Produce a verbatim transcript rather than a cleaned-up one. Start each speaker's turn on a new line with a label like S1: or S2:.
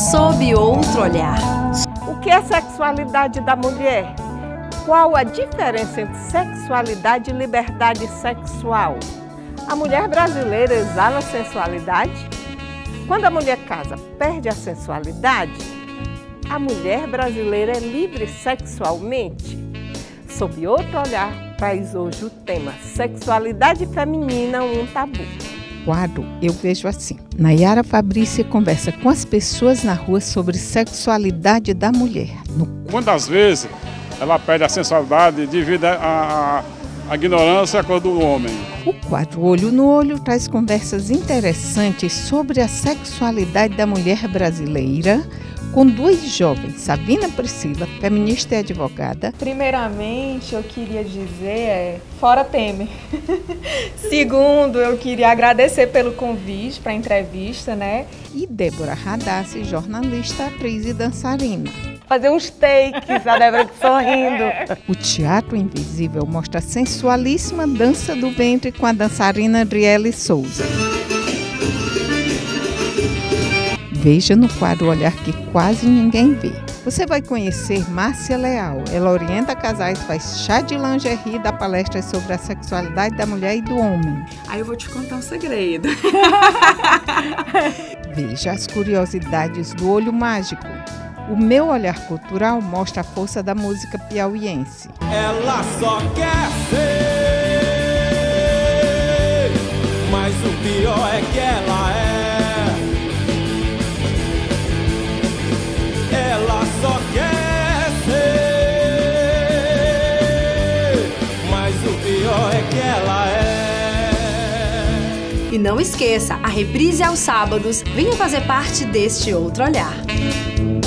S1: Sob outro olhar.
S2: O que é sexualidade da mulher? Qual a diferença entre sexualidade e liberdade sexual? A mulher brasileira exala a sensualidade? Quando a mulher casa, perde a sensualidade? A mulher brasileira é livre sexualmente? Sob outro olhar, traz hoje o tema Sexualidade Feminina, um tabu.
S3: Quadro, eu vejo assim. Nayara Fabrícia conversa com as pessoas na rua sobre sexualidade da mulher. No...
S4: Quantas vezes ela perde a sensualidade devido à ignorância e a cor do homem?
S3: O quadro Olho no Olho traz conversas interessantes sobre a sexualidade da mulher brasileira, com duas jovens, Sabina Priscila, feminista e advogada.
S5: Primeiramente, eu queria dizer, é, fora Temer. Segundo, eu queria agradecer pelo convite para a entrevista, né?
S3: E Débora Radassi, jornalista, atriz e dançarina.
S2: Fazer uns takes, a Débora sorrindo.
S3: O Teatro Invisível mostra a sensualíssima dança do ventre com a dançarina Adriele Souza. Veja no quadro Olhar que quase ninguém vê. Você vai conhecer Márcia Leal. Ela orienta casais, faz chá de lingerie, dá palestras sobre a sexualidade da mulher e do homem.
S6: Aí eu vou te contar um segredo.
S3: Veja as curiosidades do Olho Mágico. O Meu Olhar Cultural mostra a força da música piauiense.
S7: Ela só quer ser, mas o pior é que ela é. Ela só quer ser, mas o pior é que ela é.
S1: E não esqueça, a reprise aos sábados. Venha fazer parte deste outro olhar.